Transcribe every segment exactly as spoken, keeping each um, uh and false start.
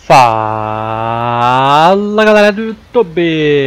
Fala galera do YouTube,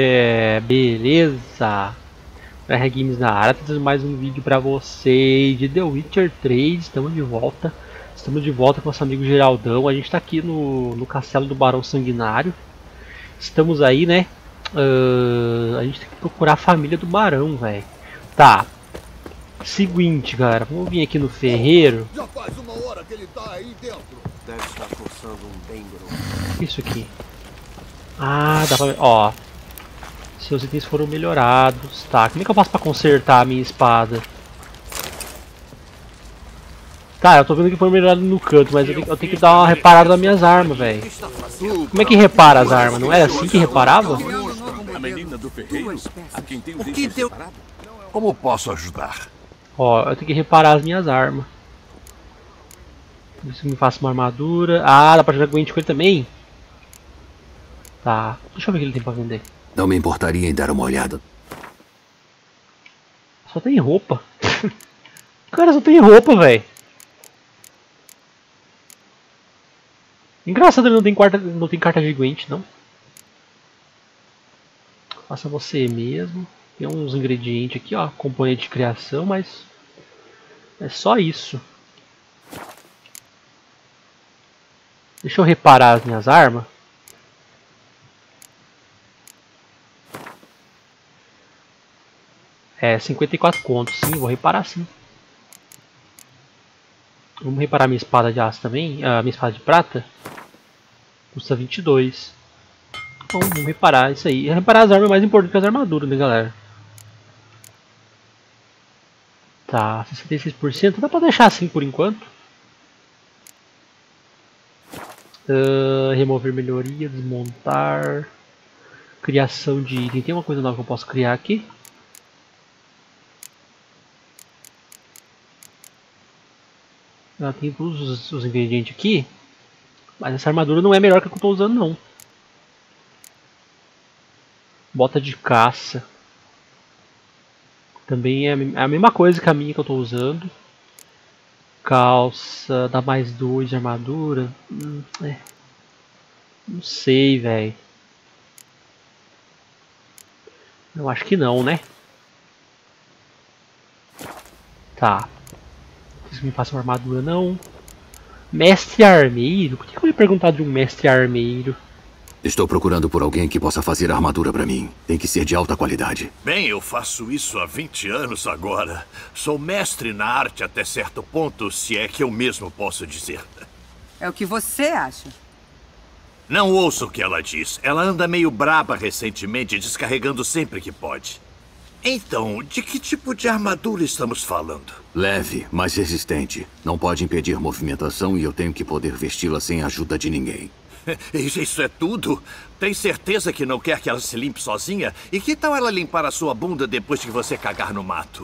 beleza? R Games na área, trazendo mais um vídeo pra vocês de The Witcher três. Estamos de volta, estamos de volta com nosso amigo Geraldão. A gente tá aqui no, no castelo do Barão Sanguinário. Estamos aí, né? Uh, a gente tem que procurar a família do Barão, velho. Tá. Seguinte, galera, vamos vir aqui no ferreiro. Já faz uma hora que ele tá aí dentro. Deve estar forçando um bem grosso. Isso aqui. Ah, dá pra ver. Ó. Seus itens foram melhorados. Tá, como é que eu faço pra consertar a minha espada? Tá, eu tô vendo que foi melhorado no canto, mas eu tenho, eu tenho que dar uma reparada nas minhas armas, velho. Como é que repara as armas? Não era assim que reparava? A menina do ferreiro, a quem tem o que deu? Como posso ajudar? Ó, eu tenho que reparar as minhas armas. Isso me faça uma armadura. Ah, dá pra jogar Gwent com ele também? Tá, deixa eu ver o que ele tem pra vender. Não me importaria em dar uma olhada. Só tem roupa. Cara, só tem roupa, velho. Engraçado, ele não tem, quarta, não tem carta de Gwent, não. Faça você mesmo. Tem uns ingredientes aqui, ó. Componente de criação, mas é só isso. Deixa eu reparar as minhas armas. É, cinquenta e quatro contos, sim, vou reparar sim. Vamos reparar minha espada de aço também, a minha espada de prata. Custa vinte e dois. Bom, vamos reparar isso aí. Reparar as armas é mais importante que as armaduras, né, galera? Tá, sessenta e seis por cento, dá pra deixar assim por enquanto. Uh, remover melhoria, desmontar. Criação de item. Tem uma coisa nova que eu posso criar aqui? Ah, tem todos os, os ingredientes aqui. Mas essa armadura não é melhor que a que eu estou usando, não. Bota de caça. Também é a mesma coisa que a minha que eu estou usando. Calça, dá mais dois de armadura. Hum, é. Não sei, velho. Eu acho que não, né? Tá. Não sei se me faça uma armadura, não. Mestre armeiro? Por que eu ia perguntar de um mestre armeiro? Estou procurando por alguém que possa fazer armadura para mim. Tem que ser de alta qualidade. Bem, eu faço isso há vinte anos agora. Sou mestre na arte até certo ponto, se é que eu mesmo posso dizer. É o que você acha. Não ouço o que ela diz. Ela anda meio braba recentemente, descarregando sempre que pode. Então, de que tipo de armadura estamos falando? Leve, mas resistente. Não pode impedir movimentação e eu tenho que poder vesti-la sem a ajuda de ninguém. Isso é tudo? Tem certeza que não quer que ela se limpe sozinha? E que tal ela limpar a sua bunda depois que você cagar no mato?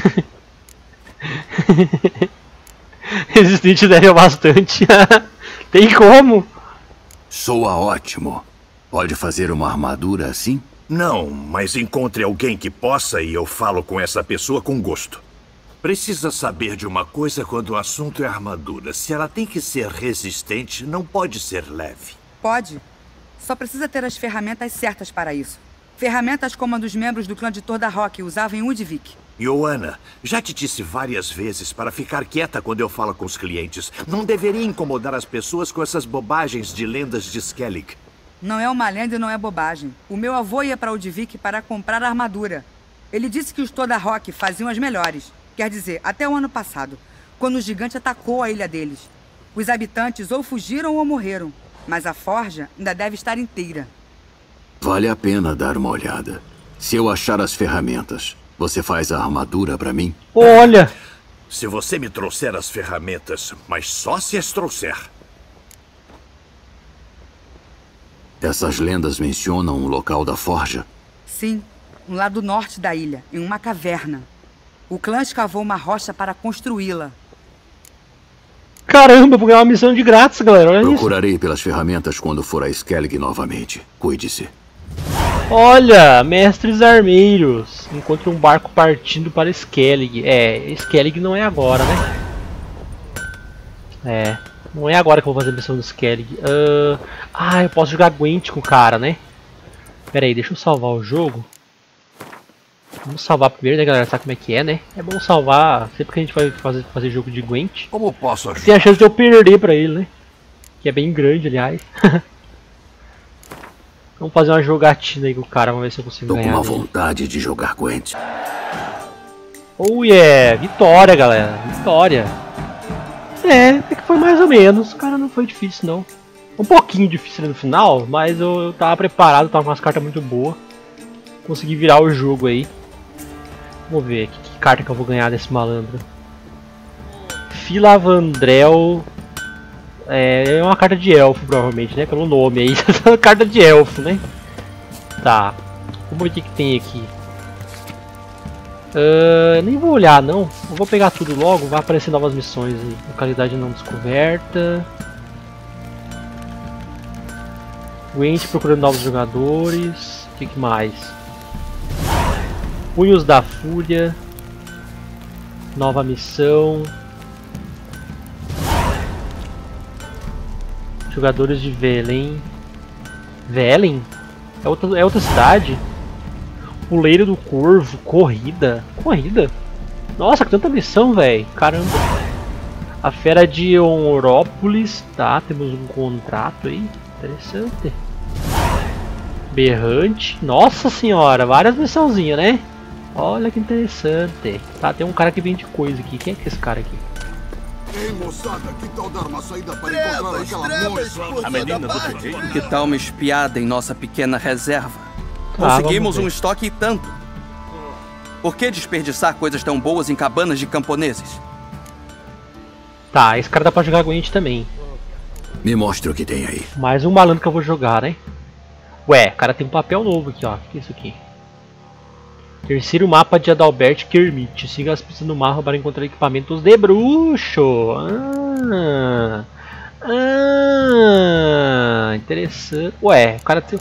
Resistente daria bastante. Tem como? Soa ótimo. Pode fazer uma armadura assim? Não, mas encontre alguém que possa e eu falo com essa pessoa com gosto. Precisa saber de uma coisa quando o assunto é armadura. Se ela tem que ser resistente, não pode ser leve. Pode. Só precisa ter as ferramentas certas para isso. Ferramentas como a dos membros do clã de Tordarrock usavam em Udvik. Ioana, já te disse várias vezes para ficar quieta quando eu falo com os clientes. Não deveria incomodar as pessoas com essas bobagens de lendas de Skellig. Não é uma lenda e não é bobagem. O meu avô ia para Udvik para comprar armadura. Ele disse que os Tordarrock faziam as melhores. Quer dizer, até o ano passado, quando o gigante atacou a ilha deles. Os habitantes ou fugiram ou morreram, mas a forja ainda deve estar inteira. Vale a pena dar uma olhada. Se eu achar as ferramentas, você faz a armadura para mim? Olha! Se você me trouxer as ferramentas, mas só se as trouxer. Essas lendas mencionam o local da forja? Sim, no lado norte da ilha, em uma caverna. O clã escavou uma rocha para construí-la. Caramba, vou ganhar uma missão de grátis, galera. Olha Procurarei isso. pelas ferramentas quando for a Skellig novamente. Cuide-se. Olha, mestres armeiros. Encontre um barco partindo para Skellig. É, Skellig não é agora, né? É. Não é agora que eu vou fazer a missão do Skellig. Uh, ah, eu posso jogar Gwent com o cara, né? Pera aí, deixa eu salvar o jogo. Vamos salvar primeiro, né, galera? Sabe como é que é, né? É bom salvar sempre que a gente vai fazer, fazer jogo de Gwent. Como posso ajudar? Tem a chance de eu perder pra ele, né? Que é bem grande, aliás. Vamos fazer uma jogatina aí com o cara, vamos ver se eu consigo Tô ganhar. com uma dele. vontade de jogar Gwent. Oh yeah! Vitória, galera! Vitória! É, até que foi mais ou menos. Cara, não foi difícil, não. Um pouquinho difícil no final, mas eu, eu tava preparado, tava com umas cartas muito boas. Consegui virar o jogo aí. Vamos ver que, que carta que eu vou ganhar desse malandro. Filavandrel. É, é uma carta de elfo, provavelmente, né? Pelo nome aí. Uma carta de elfo, né? Tá. Vamos ver o que, que tem aqui. Uh, nem vou olhar, não. Eu vou pegar tudo logo. Vai aparecer novas missões aí. Localidade não descoberta. Gwent procurando novos jogadores. O que, que mais? Punhos da Fúria. Nova missão. Jogadores de Velen. Velen? É outra, é outra cidade? Puleiro do Corvo. Corrida. Corrida? Nossa, que tanta missão, velho. Caramba. A Fera de Onrópolis. Tá, temos um contrato aí. Interessante. Berrante. Nossa senhora, várias missãozinhas, né? Olha que interessante. Tá, tem um cara que vende coisa aqui. Quem é que é esse cara aqui? Ei, moçada, que tal dar uma saída para encontrar aquela moça? A menina do ferreiro? Que tal uma espiada em nossa pequena reserva? Tá, Conseguimos vamos ver. um estoque e tanto. Por que desperdiçar coisas tão boas em cabanas de camponeses? Tá, esse cara dá pra jogar Gwent também. Me mostre o que tem aí. Mais um malandro que eu vou jogar, né? Ué, o cara tem um papel novo aqui, ó. O que é isso aqui? Terceiro mapa de Adalbert Kermit. Siga as pistas no mapa para encontrar equipamentos de bruxo. Ah, ah, interessante. Ué, o cara tem...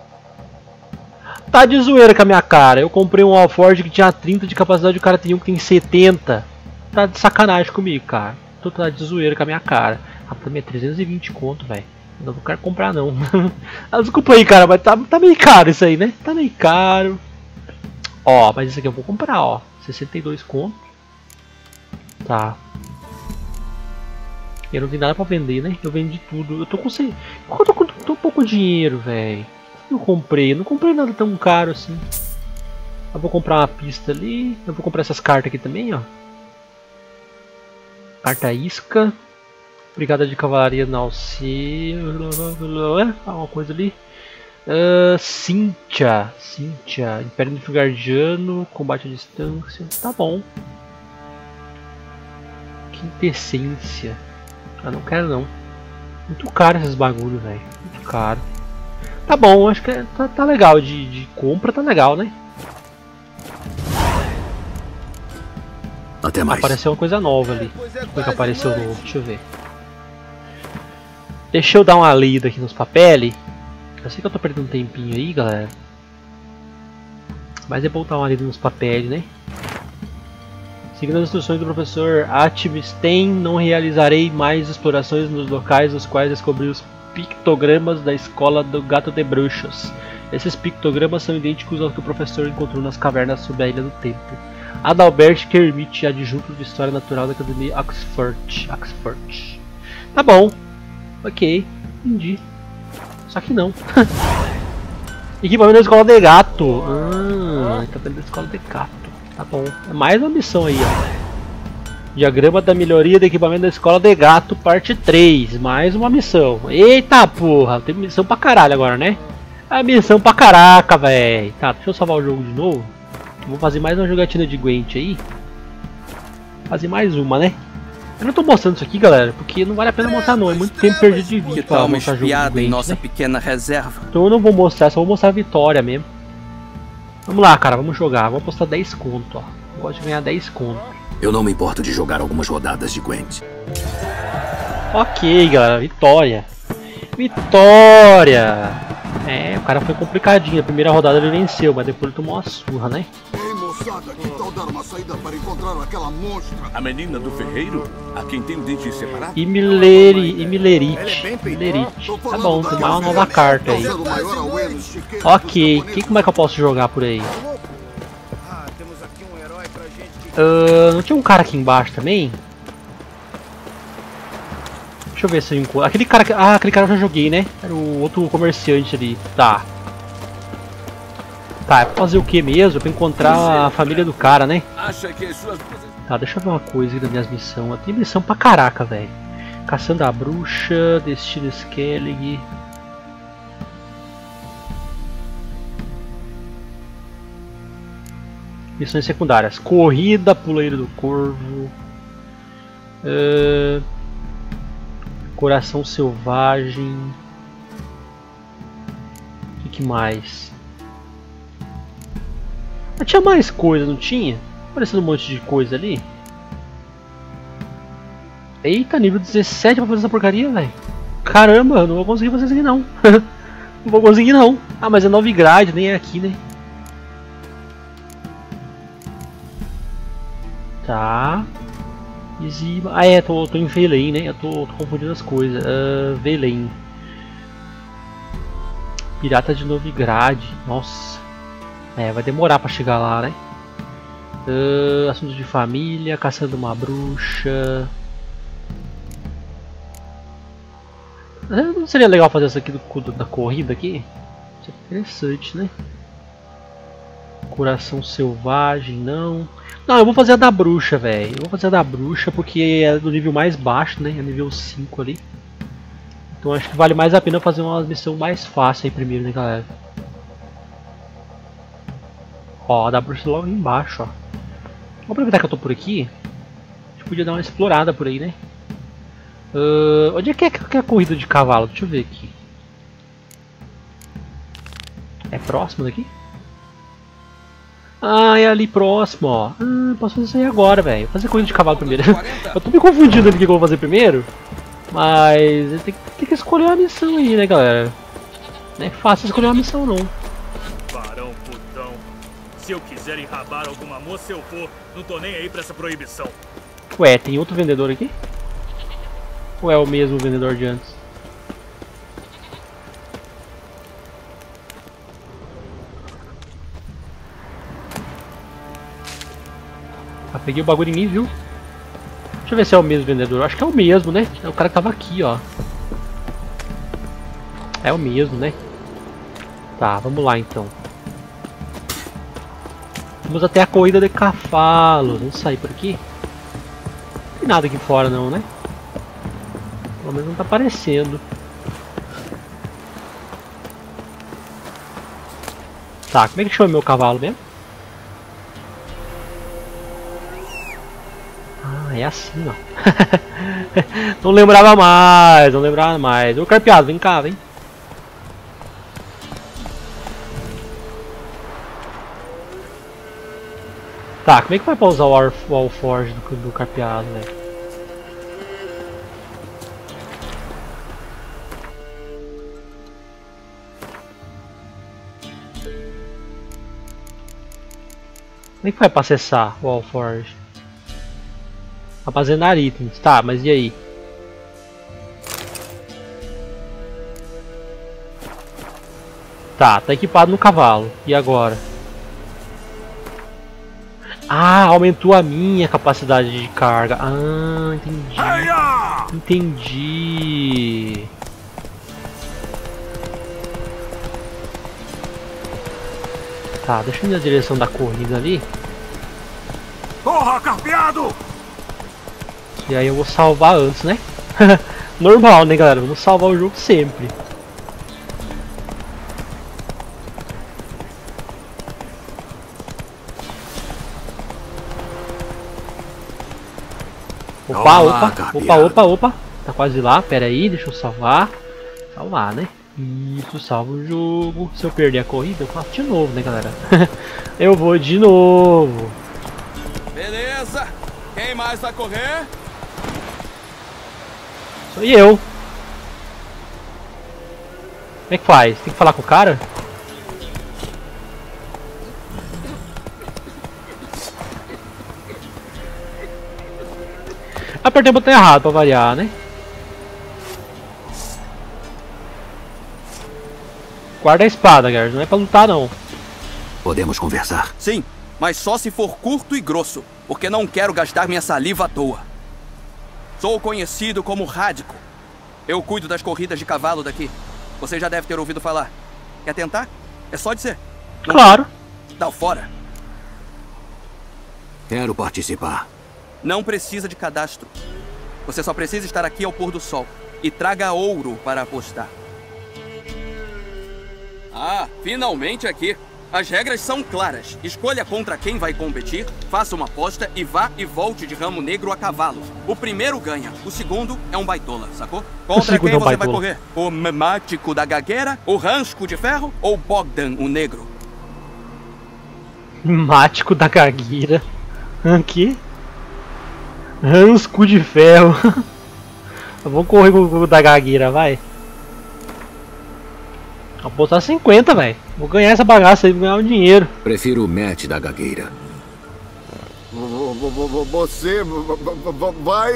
Tá de zoeira com a minha cara. Eu comprei um Alforge que tinha trinta de capacidade e o cara tem um que tem setenta. Tá de sacanagem comigo, cara. Tu tá de zoeira com a minha cara. Ah, também é trezentos e vinte conto, velho. Não vou querer comprar, não. Ah, desculpa aí, cara, mas tá, tá meio caro isso aí, né? Tá meio caro. Ó, mas isso aqui eu vou comprar, ó. sessenta e dois conto. Tá. Eu não tenho nada pra vender, né? Eu vendi tudo. Eu tô com... Eu tô com, tô com pouco dinheiro, velho. Eu comprei. Eu não comprei nada tão caro assim. Eu vou comprar uma pista ali. Eu vou comprar essas cartas aqui também, ó. Carta isca. Brigada de cavalaria na auxílio. Alguma coisa ali. Uh, Cynthia. Cynthia. Império Nilfgaardiano. Combate à distância. Tá bom. Quintessência. Ah, não quero não. Muito caro esses bagulho, velho. Muito caro. Tá bom, acho que é, tá, tá legal. De, de compra tá legal, né? Até mais. Apareceu uma coisa nova ali. O que que apareceu novo? Deixa eu ver. Deixa eu dar uma lida aqui nos papéis. Eu sei que eu tô perdendo um tempinho aí, galera. Mas é bom dar uma lida nos papéis, né? Seguindo as instruções do professor Atmstein, não realizarei mais explorações nos locais nos quais descobri os pictogramas da escola do Gato de Bruxos. Esses pictogramas são idênticos aos que o professor encontrou nas cavernas sob a Ilha do Tempo. Adalbert Kermit, adjunto de História Natural da Academia Oxford. Oxford. Tá bom. Ok. Entendi. Só que não. Equipamento da escola de gato. Ah, equipamento da escola de gato. Tá bom. É mais uma missão aí, ó. Diagrama da melhoria do equipamento da escola de gato, parte três. Mais uma missão. Eita porra. Tem missão pra caralho agora, né? É missão pra caraca, velho. Tá, deixa eu salvar o jogo de novo. Vou fazer mais uma jogatina de Gwent aí. Fazer mais uma, né? Eu não tô mostrando isso aqui, galera, porque não vale a pena mostrar não. É muito tempo perdido de vídeo Que pra tal uma mostrar jogo de espiada em Gwent, nossa né? pequena reserva? Então eu não vou mostrar, só vou mostrar a vitória mesmo. Vamos lá, cara, vamos jogar. Vamos apostar dez conto, ó. Eu gosto de ganhar dez conto. Eu não me importo de jogar algumas rodadas de Gwent. Ok, galera, vitória. Vitória! É, o cara foi complicadinho. A primeira rodada ele venceu, mas depois ele tomou uma surra, né? Ei, moçada, moçada, que tal dar uma saída para encontrar aquela monstra? A menina do ferreiro? A quem tem o dente separado? E Mileri, e Milerite. Milerite. Tá bom, tem uma nova carta aí. Ok, que, como é que eu posso jogar por aí? Uh, não tinha um cara aqui embaixo também? Deixa eu ver se eu encontro. Aquele cara que. Ah, aquele cara eu já joguei, né? Era o outro comerciante ali. Tá. Tá, é pra fazer o que mesmo? É pra encontrar a família do cara, né? Tá, deixa eu ver uma coisa aqui das minhas missões. Tem missão pra caraca, velho. Caçando a bruxa, Destino Skellig. Missões secundárias. Corrida, Puleiro do Corvo. Uh... Coração Selvagem. O que, que mais? Ah, tinha mais coisa, não tinha? Aparecendo um monte de coisa ali. Eita, nível dezessete pra fazer essa porcaria, velho. Caramba, não vou conseguir fazer isso aqui não. Não vou conseguir não. Ah, mas é Novigrad, nem é aqui, né? Tá. Easy. Ah é, tô, tô em Velen, né? Eu tô, tô confundindo as coisas. Uh, Velen. Pirata de Novigrad. Nossa. É, vai demorar pra chegar lá, né? Uh, assuntos de família, caçando uma bruxa. Não seria legal fazer isso aqui do, da corrida aqui? Isso é interessante, né? Coração Selvagem, não. Não, eu vou fazer a da bruxa, velho. Eu vou fazer a da bruxa porque é do nível mais baixo, né? É nível cinco ali. Então acho que vale mais a pena fazer uma missão mais fácil aí primeiro, né, galera? Ó, a da bruxa logo embaixo, ó. Vamos aproveitar que eu tô por aqui. A gente podia dar uma explorada por aí, né? Uh, onde é que é, que é a corrida de cavalo? Deixa eu ver aqui. É próximo daqui? Ah, é ali próximo, ó. Ah, posso fazer isso aí agora, velho. Vou fazer corrida de cavalo primeiro. Eu tô me confundindo ali o que eu vou fazer primeiro. Mas tem, tem que escolher uma missão aí, né, galera? Não é fácil escolher uma missão, não. Barão putão. Se eu quiser enrabar alguma moça, eu vou. Não tô nem aí pra essa proibição. Ué, tem outro vendedor aqui? Ou é o mesmo vendedor de antes? Ah, peguei o bagulho em mim, viu? Deixa eu ver se é o mesmo vendedor. Acho que é o mesmo, né? É o cara que tava aqui, ó. É o mesmo, né? Tá, vamos lá então. Vamos até a corrida de cavalos. Vamos sair por aqui. Não tem nada aqui fora não, né? Pelo menos não tá aparecendo. Tá, como é que chama meu cavalo mesmo? Ah, é assim, ó. Não lembrava mais, não lembrava mais. Ô Carpeado, vem cá, vem. Tá, como é que vai pra usar o Warforged do, do Carpeado, velho? Como é que vai pra acessar o Warforged? Armazenar itens, tá, mas e aí? Tá, tá equipado no cavalo, e agora? Ah, aumentou a minha capacidade de carga. Ah, entendi. Entendi. Tá, deixa eu ir na direção da corrida ali. Porra, Carpeado! E aí eu vou salvar antes, né? Normal, né, galera? Vamos salvar o jogo sempre. Opa, opa, opa, opa, opa. Tá quase lá, pera aí, deixa eu salvar. Salvar, né? Isso, salva o jogo. Se eu perder a corrida, eu faço de novo, né, galera? Eu vou de novo. Beleza. Quem mais vai correr? Sou eu. Como é que faz? Tem que falar com o cara? apertei o botão errado pra variar, né? Guarda a espada, Garrus. Não é pra lutar, não. Podemos conversar? Sim, mas só se for curto e grosso, porque não quero gastar minha saliva à toa. Sou conhecido como Rádico. Eu cuido das corridas de cavalo daqui. Você já deve ter ouvido falar. Quer tentar? É só dizer. Não... Claro. Dá fora. Quero participar. Não precisa de cadastro. Você só precisa estar aqui ao pôr do sol. E traga ouro para apostar. Ah, finalmente aqui. As regras são claras. Escolha contra quem vai competir, faça uma aposta e vá e volte de ramo negro a cavalo. O primeiro ganha, o segundo é um baitola, sacou? Contra quem é um você baitola. vai correr? O Mático da Gagueira, o Ransco de Ferro ou Bogdan, o Negro? Mático da Gagueira. Aqui. Ransco de Ferro. Vamos correr com o da Gagueira, vai. Vou botar cinquenta, velho. Vou ganhar essa bagaça aí, vou ganhar um dinheiro. Prefiro o Matt da Gagueira. Você vai...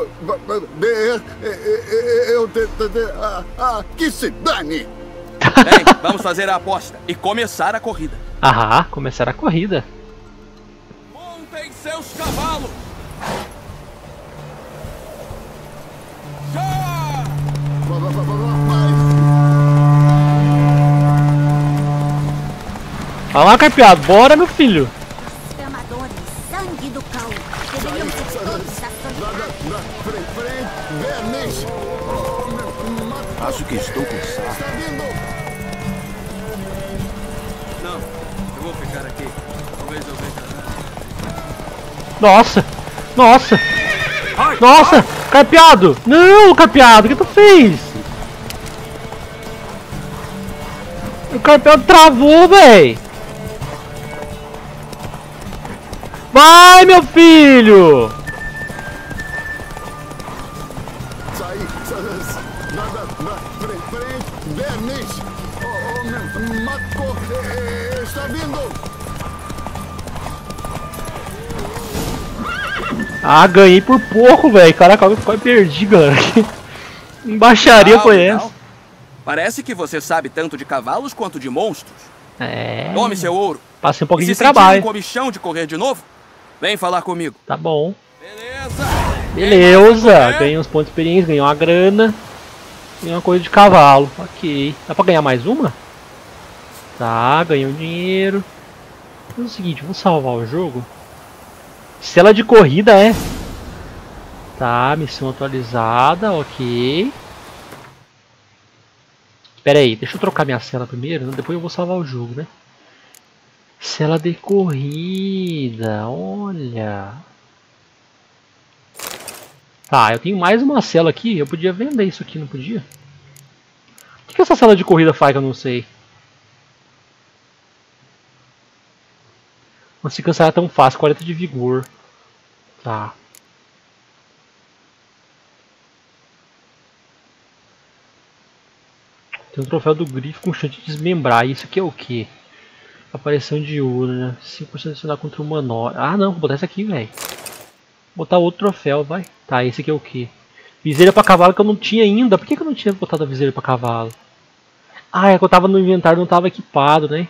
Eu... Ah, que se dane! Bem, vamos fazer a aposta e começar a corrida. Aham, começar a corrida. Montem seus cavalos! Já! Vai lá, Carpeado, bora, meu filho. Amadores, sangue do cão. Deveriam ser todos Verniz! Acho que estou cansado. Não, eu vou ficar aqui. Talvez eu veja. Nossa, nossa, nossa, Carpeado. Não, Carpeado, o que tu fez? O Carpeado travou, véi. Vai, meu filho! Sai, nada na frente, Verniz! Matko está vindo! Ah, ganhei por pouco, velho. Caraca, eu quase perdi, galera. Que baixaria Legal, foi legal. essa? Parece que você sabe tanto de cavalos quanto de monstros. É. Tome seu ouro. Passei um pouquinho E de se sentir trabalho. um comichão de correr de novo? Vem falar comigo. Tá bom. Beleza. Beleza. Ganhei uns pontos de experiência, ganhei uma grana. Ganhei uma coisa de cavalo. Ok. Dá pra ganhar mais uma? Tá, ganhei um dinheiro. Vamos fazer o seguinte, vamos salvar o jogo. Cela de corrida é. Tá, missão atualizada, ok. Pera aí, deixa eu trocar minha cela primeiro, depois eu vou salvar o jogo, né? Cela de corrida, olha. Tá, eu tenho mais uma cela aqui, eu podia vender isso aqui, não podia? O que, que essa cela de corrida faz que eu não sei? Não se cansar tão fácil, quarenta de vigor. Tá. Tem um troféu do grifo com chance de desmembrar. Isso aqui é o que? Aparição de urna. cinco por cento adicionar contra o humanoide. Ah não, vou botar esse aqui, velho. Vou botar outro troféu, vai. Tá, esse aqui é o que? Viseira pra cavalo que eu não tinha ainda. Por que, que eu não tinha botado a viseira pra cavalo? Ah, é que eu tava no inventário, não tava equipado, né?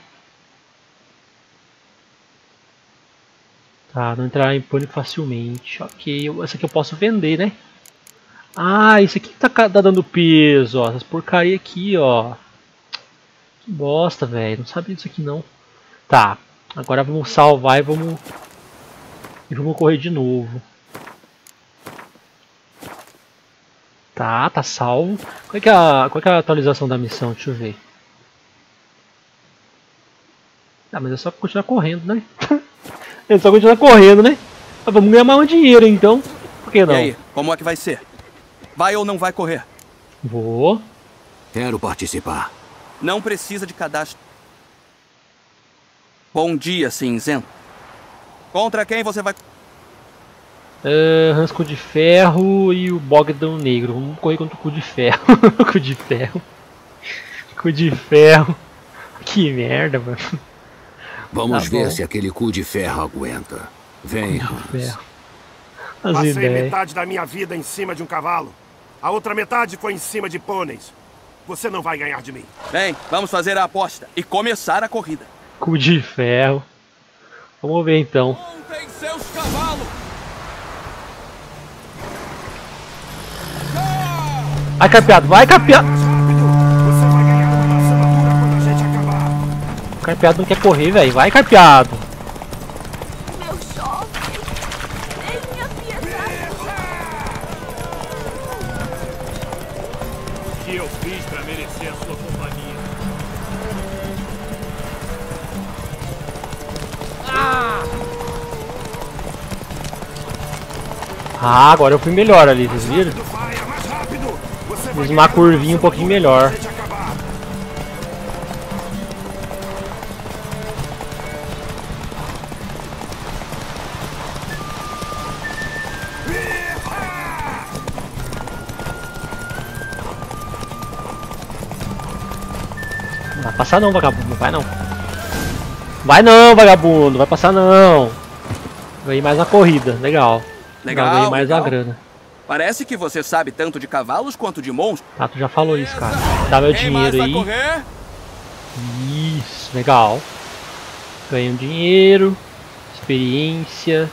Tá, não entrar em pânico facilmente. Ok, essa aqui eu posso vender, né? Ah, isso aqui tá, tá dando peso, ó. Essas porcaria aqui, ó. Que bosta, velho. Não sabia disso aqui, não. Tá, agora vamos salvar e vamos... E vamos correr de novo. Tá, tá salvo. Qual é que é a, qual é que é a atualização da missão? Deixa eu ver. Ah, mas é só continuar correndo, né? É só continuar correndo, né? Ah, vamos ganhar mais um dinheiro, então. Por que não? E aí, como é que vai ser? Vai ou não vai correr? Vou. Quero participar. Não precisa de cadastro. Bom dia, cinzento. Contra quem você vai... Uh, Ransco de Ferro e o Bogdan Negro. Vamos correr contra o Cu de Ferro. Cu de Ferro. Cu de Ferro. Que merda, mano. Vamos Tá ver bom. se aquele cu de ferro aguenta. Vem, Cu de Hans. ferro. As Passei ideias. metade da minha vida em cima de um cavalo. A outra metade foi em cima de pôneis. Você não vai ganhar de mim. Bem, vamos fazer a aposta e começar a corrida. Cu de ferro. Vamos ver então. Montem seus cavalos. Vai, Carpeado, vai, Carpeado. Você vai ganhar uma maçã madura quando a gente acabar. O Carpeado não quer correr, velho. Vai, Carpeado. Meu jovem, tenha piedade. O que eu fiz pra merecer a sua companhia? Ah, agora eu fui melhor ali, vocês viram? Vai, é mais rápido. Você vai Fiz ganhar uma curvinha um pouquinho melhor. quando a gente acabar. Não vai passar não, vagabundo. Vai não. Vai não, vagabundo. Vai passar não. Ganhei mais uma corrida. Legal. Legal, Ganhei mais legal. uma grana. Parece que você sabe tanto de cavalos quanto de monstros. Tá, tu já falou isso, cara. Dá meu Quem mais dinheiro vai aí. correr? Isso, legal. Ganhei um dinheiro. Experiência.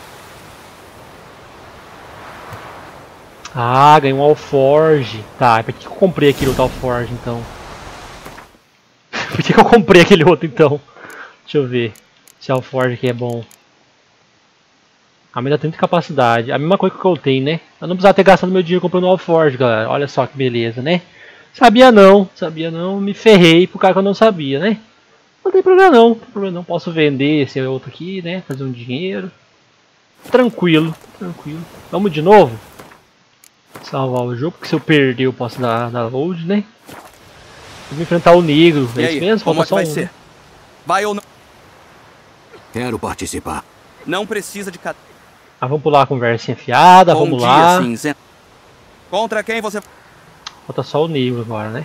Ah, ganhei um Alforge. Tá, por que eu comprei aquele outro Alforge então? Por que eu comprei aquele outro então? Deixa eu ver. Se Alforge aqui é bom. Aumenta trinta de capacidade. A mesma coisa que eu tenho, né? Eu não precisava ter gastado meu dinheiro comprando o Alforge, galera. Olha só que beleza, né? Sabia não. Sabia não. Me ferrei por causa que eu não sabia, né? Não tem problema não. Não tem problema não. Posso vender esse outro aqui, né? Fazer um dinheiro. Tranquilo. Tranquilo. Vamos de novo? Salvar o jogo. Porque se eu perder eu posso dar, dar load, né? Vou enfrentar o negro. E É aí, isso mesmo? como Falta é que só vai um. ser? Vai ou não? Quero participar. Não precisa de cada. Ah, vamos pular a conversinha fiada. Bom Vamos dia, lá. cinzento. Contra quem você... Falta só o negro agora, né?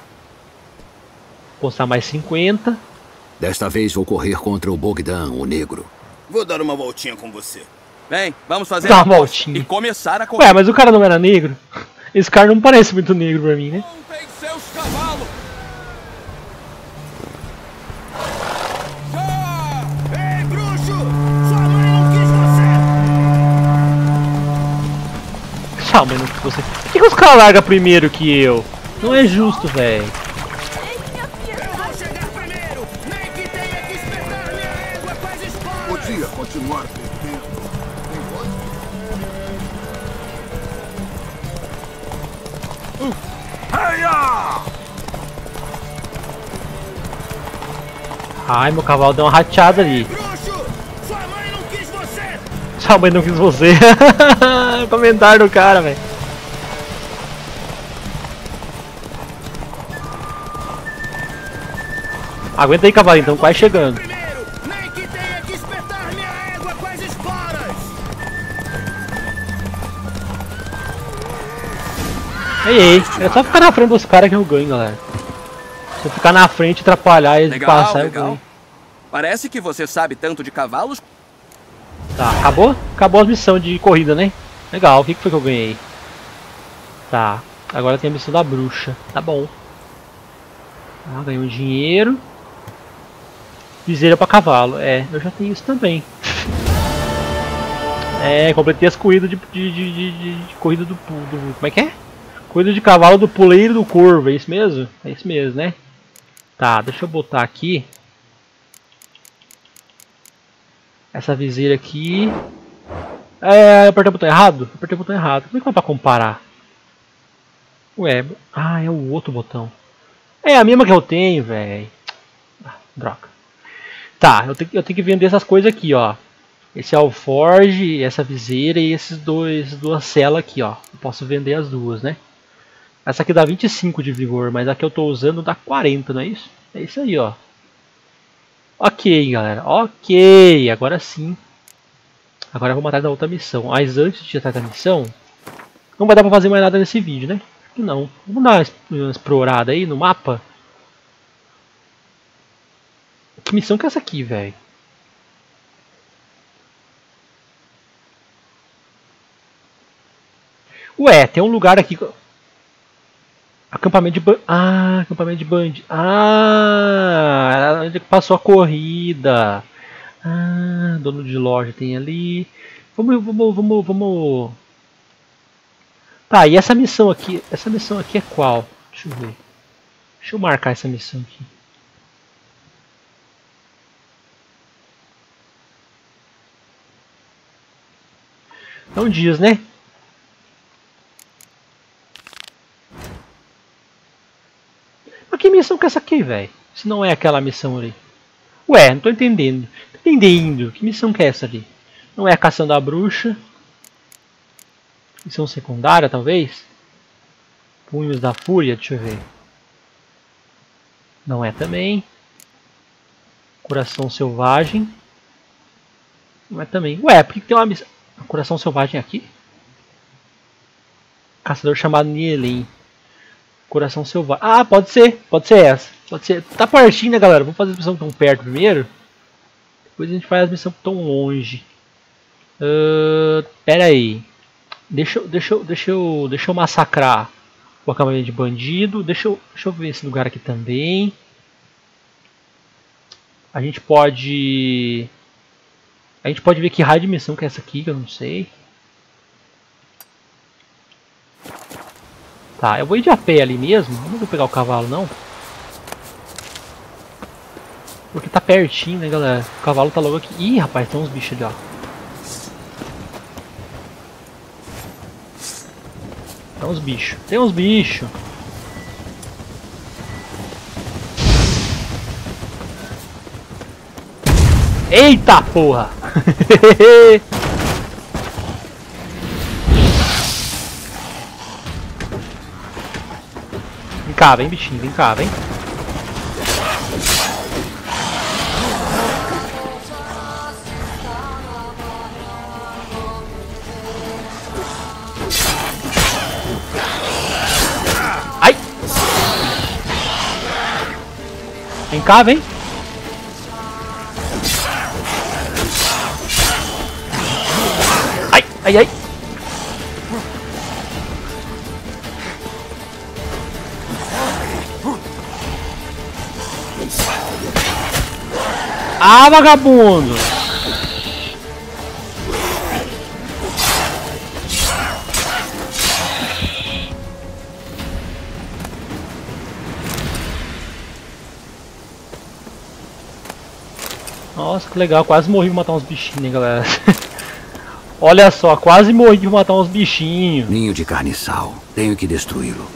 Postar mais cinquenta. Desta vez vou correr contra o Bogdan, o negro. Vou dar uma voltinha com você. Bem, vamos fazer Dá a uma aposta voltinha. e começar a corrida. Ué, mas o cara não era negro? Esse cara não parece muito negro pra mim, né? Montem seus cavalos. Ei, bruxo! Sua mãe não quis você! Ah, mas não que você. Por que, que os caras largam primeiro que eu? Não é justo, velho. Tenha piedade. Eu vou chegar primeiro! Nem que tenha que espetar minha égua com as esporas! Podia continuar perdendo. Tem voz? Ai, meu cavalo deu uma rateada ali. Bruxo! Sua mãe não quis você! Sua mãe não quis você. Comentário do cara, velho. Aguenta aí, cavalinho, então quase chegando. Primeiro! Nem que tenha que espetar minha égua com as esporas! Ei, ei, é só ficar na frente dos caras que eu ganho, galera. Se eu ficar na frente, atrapalhar eles Legal, passar, eu legal. ganho. Parece que você sabe tanto de cavalos. Tá, acabou? Acabou as missões de corrida, né? Legal, o que que foi que eu ganhei? Tá, agora tem a missão da bruxa. Tá bom. Ah, ganhei um dinheiro. Viseira pra cavalo. É, eu já tenho isso também. É, completei as corridas de, de, de, de, de- de corrida do, do... Como é que é? Corrida de cavalo do puleiro do corvo, é isso mesmo? É isso mesmo, né? Tá, deixa eu botar aqui. Essa viseira aqui. É, eu apertei o botão errado? Eu apertei o botão errado. Como é que vai pra comparar? Ué, ah, é o outro botão. É a mesma que eu tenho, velho. Ah, droga. Tá, eu tenho, eu tenho que vender essas coisas aqui, ó. Esse alforge, essa viseira e esses dois, duas celas aqui, ó. Eu posso vender as duas, né? Essa aqui dá vinte e cinco de vigor, mas a que eu tô usando dá quarenta, não é isso? É isso aí, ó. Ok, galera. Ok, agora sim. Agora vamos atrás da outra missão. Mas antes de ir atrás da missão, não vai dar pra fazer mais nada nesse vídeo, né? Acho que não. Vamos dar uma uma explorada aí no mapa. Que missão que é essa aqui, velho? Ué, tem um lugar aqui... Acampamento de ban... Ah, acampamento de bandido. Ah, era onde passou a corrida. Ah, dono de loja tem ali. Vamos, vamos, vamos, vamos... Tá, e essa missão aqui? Essa missão aqui é qual? Deixa eu ver. Deixa eu marcar essa missão aqui. Não diz, né? Mas que missão que é essa aqui, velho? Se não é aquela missão ali. Ué, não tô entendendo. Tô entendendo. Que missão que é essa ali? Não é a caçando a bruxa? Missão secundária, talvez? Punhos da Fúria, deixa eu ver. Não é também. Coração Selvagem. Não é também. Ué, por que tem uma missão... Coração Selvagem aqui? Caçador chamado Nielin. Coração Selvagem. Ah, pode ser. Pode ser essa. Pode ser. Tá pertinho, né, galera? Vamos fazer as missões tão perto primeiro. Depois a gente faz as missões tão longe. Uh, pera aí. Deixa, deixa, deixa, eu, deixa eu massacrar o acampamento de bandido. Deixa eu, deixa eu ver esse lugar aqui também. A gente pode... A gente pode ver que raio de missão que é essa aqui, que eu não sei. Tá, eu vou ir de a pé ali mesmo. Não vou pegar o cavalo, não. Porque tá pertinho, né, galera? O cavalo tá logo aqui. Ih, rapaz, tem uns bichos ali, ó. Tem uns bichos. Tem uns bichos. Eita porra! Vem cá, vem bichinho, vem cá, vem. Ai! Vem cá, vem. Ai, ai. Ah, vagabundo. Nossa, que legal. Quase morri de matar uns bichinhos, hein, galera. Olha só, quase morri de matar uns bichinhos. Ninho de carniçal. Tenho que destruí-lo.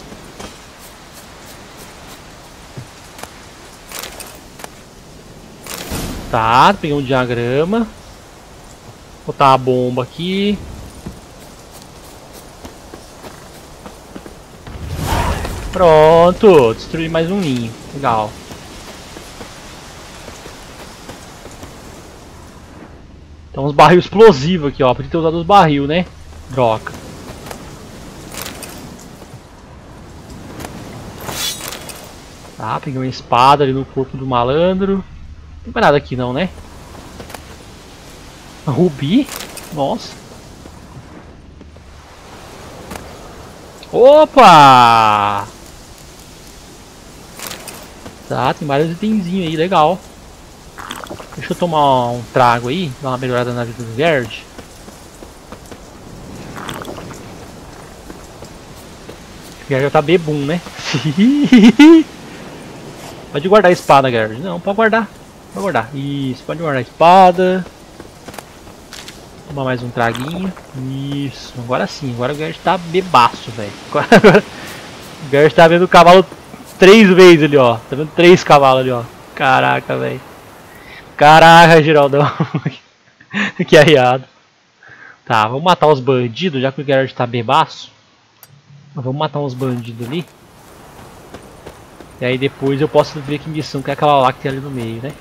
Tá, peguei um diagrama. Botar a bomba aqui. Pronto, destruí mais um ninho. Legal. Tem uns barril explosivos aqui, ó. Podia ter usado os barril, né? Droga. Tá, peguei uma espada ali no corpo do malandro. Não tem mais nada aqui não, né? Rubi? Nossa. Opa! Tá, tem vários itenzinhos aí, legal. Deixa eu tomar um trago aí, dar uma melhorada na vida do Gerd. O Gerd já tá bebum, né? Pode guardar a espada, Gerd. Não, pode guardar. Pode guardar. Isso, pode guardar a espada. Tomar mais um traguinho. Isso, agora sim. Agora o Gerd tá bebaço, velho. Agora, agora o Gerd tá vendo o cavalo três vezes ali, ó. Tá vendo três cavalos ali, ó. Caraca, velho. Caraca, Geraldão. Que arriado. Tá, vamos matar os bandidos, já que o Gerd tá bebaço. Vamos matar uns bandidos ali. E aí depois eu posso ver que missão que é aquela lá que tem ali no meio, né?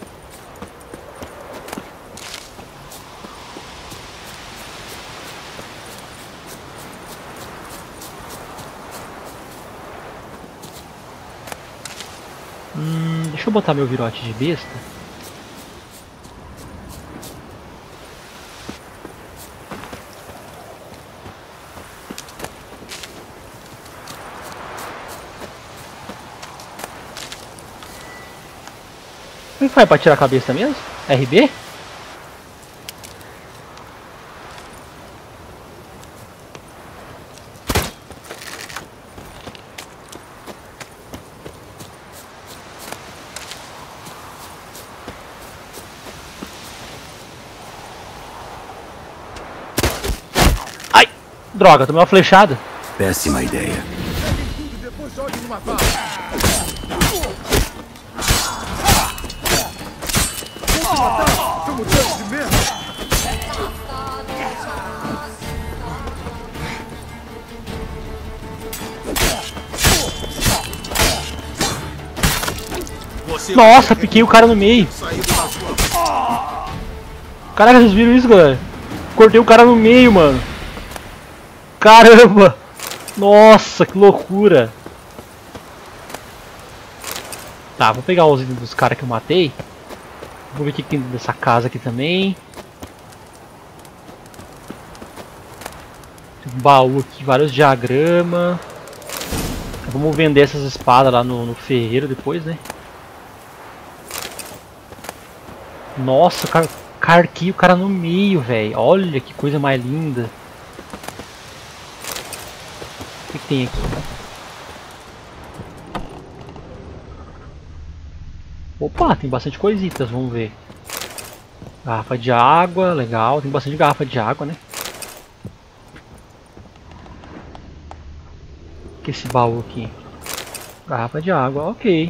Hum, deixa eu botar meu virote de besta. Como é que faz pra tirar a cabeça mesmo? R B? Ai! Droga, tomei uma flechada. Péssima ideia. Depois jogue numa bala. Estamos dentro de merda. Nossa, piquei o cara no meio. Caraca, vocês viram isso, galera? Cortei o cara no meio, mano. Caramba! Nossa, que loucura! Tá, vou pegar os itens dos caras que eu matei. Vou ver o que tem dentro dessa casa aqui também. Tem um baú aqui, vários diagramas. Vamos vender essas espadas lá no, no ferreiro depois, né? Nossa, car carquei o cara no meio, velho. Olha que coisa mais linda. O que, que tem aqui? Opa, tem bastante coisitas, vamos ver. Garrafa de água, legal. Tem bastante garrafa de água, né? O que é esse baú aqui? Garrafa de água, ok.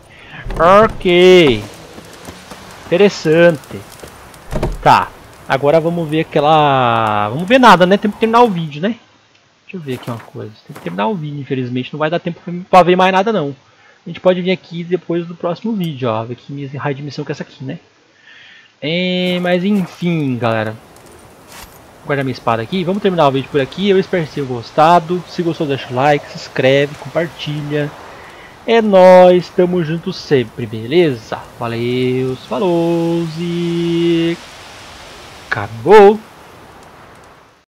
Ok. Interessante. Tá, agora vamos ver aquela... Vamos ver nada, né? Temos que terminar o vídeo, né? Deixa eu ver aqui uma coisa. Tem que terminar o vídeo, infelizmente. Não vai dar tempo pra ver mais nada, não. A gente pode vir aqui depois do próximo vídeo, ó. Ver que minha raio de missão que é essa aqui, né? É, mas enfim, galera. Vou guardar minha espada aqui. Vamos terminar o vídeo por aqui. Eu espero que tenham gostado. Se gostou, deixa o like, se inscreve, compartilha. É nóis, tamo junto sempre, beleza? Valeu, falou e acabou!